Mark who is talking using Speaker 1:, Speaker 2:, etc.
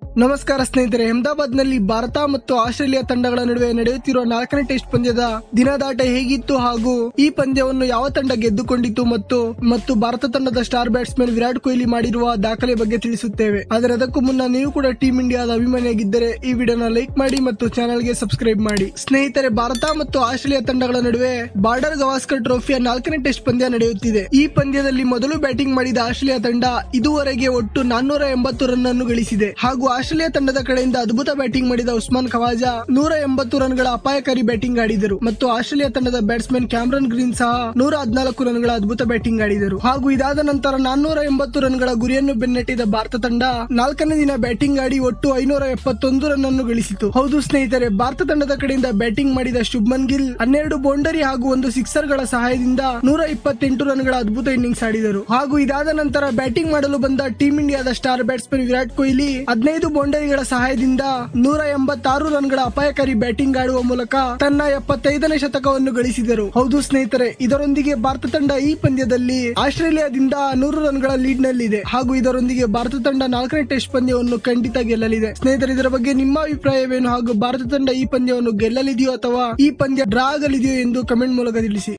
Speaker 1: ನಮಸ್ಕಾರ ಸ್ನೇಹಿತರೆ, ಅಹಮದಾಬಾದ್ನಲ್ಲಿ ಭಾರತ ಮತ್ತು ಆಸ್ಟ್ರೇಲಿಯಾ ತಂಡಗಳ ನಡುವೆ ನಡೆಯುತ್ತಿರುವ 4ನೇ ಟೆಸ್ಟ್ ಪಂದ್ಯದ ದಿನದಾಟ ಹೇಗಿತ್ತು ಹಾಗೂ ಈ ಪಂದ್ಯವನ್ನು ಯಾವ ತಂಡ ಗೆದ್ದುಕೊಂಡಿತು ಮತ್ತು ಭಾರತ ತಂಡದ ಸ್ಟಾರ್ ಬ್ಯಾಟ್ಸ್ಮನ್ ವಿರಾಟ್ ಕೊಹ್ಲಿ ಮಾಡಿರುವ ದಾಖಲೆ ಬಗ್ಗೆ ತಿಳಿಸುತ್ತೇವೆ. ಆದರೆ ಅದಕ್ಕೂ ಮುನ್ನ ನೀವು ಕೂಡ ಟೀಮ್ ಇಂಡಿಯಾದ ಅಭಿಮಾನಿಯಾಗಿದ್ದರೆ ಈ ವಿಡಿಯೋನ ಲೈಕ್ ಮಾಡಿ ಮತ್ತು ಚಾನೆಲ್ಗೆ ಸಬ್ಸ್ಕ್ರೈಬ್ ಮಾಡಿ. ಸ್ನೇಹಿತರೆ, ಭಾರತ ಮತ್ತು ಆಸ್ಟ್ರೇಲಿಯಾ ತಂಡಗಳ ನಡುವೆ ಬಾರ್ಡರ್ ಗವಾಸ್ಕರ್ ಟ್ರೋಫಿಯ 4ನೇ ಟೆಸ್ಟ್ ಪಂದ್ಯ ನಡೆಯುತ್ತಿದೆ. ಈ ಪಂದ್ಯದಲ್ಲಿ ಮೊದಲು ಬ್ಯಾಟಿಂಗ್ ಮಾಡಿದ ಆಸ್ಟ್ರೇಲಿಯಾ ತಂಡ ಇದುವರೆಗೆ ಒಟ್ಟು 480 ರನ್ ಅನ್ನು ಗಳಿಸಿದೆ ಹಾಗೂ ಆಸ್ಟ್ರೇಲಿಯಾ ತಂಡದ ಕಡೆಯಿಂದ ಅದ್ಭುತ ಬ್ಯಾಟಿಂಗ್ ಮಾಡಿದ ಉಸ್ಮಾನ್ ಖವಾಜಾ 180 ರನ್ಗಳ ಅಪಾಯಕಾರಿ ಬ್ಯಾಟಿಂಗ್ ಆಡಿದರು ಮತ್ತು ಆಸ್ಟ್ರೇಲಿಯಾ ತಂಡದ ಬ್ಯಾಟ್ಸ್ಮನ್ ಕ್ಯಾಮರನ್ ಗ್ರೀನ್ ಸಹ 114 ರನ್ಗಳ ಅದ್ಭುತ ಬ್ಯಾಟಿಂಗ್ ಆಡಿದರು. ಹಾಗೂ ಇದಾದ ನಂತರ 480 ರನ್ಗಳ ಗುರಿಯನ್ನು ಬೆನ್ನಟ್ಟಿದ ಭಾರತ ತಂಡ 4ನೇ ದಿನ ಬ್ಯಾಟಿಂಗ್ ಆಡಿ ಒಟ್ಟು 571 ರನ್ ಅನ್ನು ಗಳಿಸಿತು. ಹೌದು ಸ್ನೇಹಿತರೆ, ಭಾರತ ತಂಡದ ಕಡೆಯಿಂದ ಬ್ಯಾಟಿಂಗ್ ಮಾಡಿದ ಶುಭ್ಮನ್ ಗಿಲ್ 12 ಬೌಂಡರಿ ಹಾಗೂ 1 ಸಿಕ್ಸರ್ ಗಳ ಸಹಾಯದಿಂದ 128 ರನ್ಗಳ ಅದ್ಭುತ ಇನ್ನಿಂಗ್ಸ್ ಆಡಿದರು. ಹಾಗೂ ಇದಾದ ನಂತರ ಬ್ಯಾಟಿಂಗ್ ಮಾಡಲು ಬಂದ ಟೀಮ್ ಇಂಡಿಯಾದ ಸ್ಟಾರ್ ಬ್ಯಾಟ್ಸ್ಮನ್ ವಿರಾಟ್ ಕೊಹ್ಲಿ 15 ಬೌಂಡರಿಗಳ ಸಹಾಯದಿಂದ 186 ರನ್ಗಳ ಅಪಾಯಕಾರಿ ಬ್ಯಾಟಿಂಗ್ ಆಡುವ ಮೂಲಕ ತನ್ನ 75ನೇ ಶತಕವನ್ನು ಗಳಿಸಿದರು. ಹೌದು ಸ್ನೇಹಿತರೆ, ಇದರೊಂದಿಗೆ ಭಾರತ ತಂಡ ಈ ಪಂದ್ಯದಲ್ಲಿ ಆಸ್ಟ್ರೇಲಿಯಾದಿಂದ 100 ರನ್ಗಳ ಲೀಡ್ ನಲ್ಲಿದೆ ಹಾಗೂ ಇದರೊಂದಿಗೆ ಭಾರತ ತಂಡ 4ನೇ ಟೆಸ್ಟ್ ಪಂದ್ಯವನ್ನು ಖಂಡಿತ ಗೆಲ್ಲಲಿದೆ. ಸ್ನೇಹಿತರೆ, ಇದರ ಬಗ್ಗೆ ನಿಮ್ಮ ಅಭಿಪ್ರಾಯವೇನು ಹಾಗೂ ಭಾರತ ತಂಡ ಈ ಪಂದ್ಯವನ್ನು ಗೆಲ್ಲಲಿದೆಯೋ ಅಥವಾ ಈ ಪಂದ್ಯ ಡ್ರಾ ಆಗಲಿದೆಯೋ ಎಂದು ಕಮೆಂಟ್ ಮೂಲಕ ತಿಳಿಸಿ.